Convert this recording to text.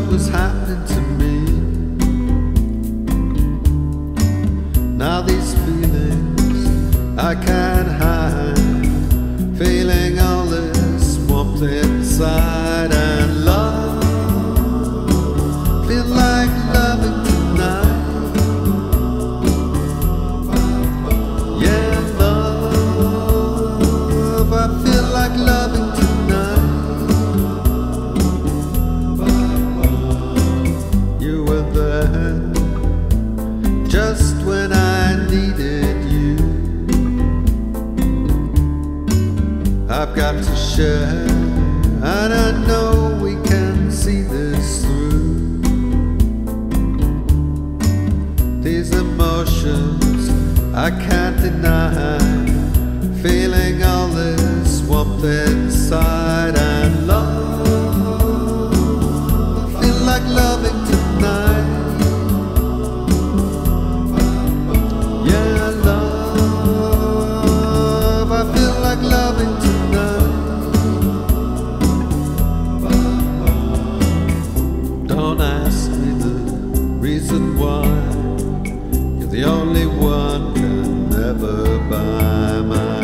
was happening to me. Now these feelings I can't hide, feeling all this warmth inside, and love, feel like loving tonight. Yeah, love, I feel like loving tonight. You were there just when I needed you. I've got to share, and I know we can see this through. These emotions I can't deny, feeling all this warmth inside, and love, I feel like loving tonight. Yeah, love, I feel like loving tonight. Don't ask me the reason why. You're the only one can ever buy my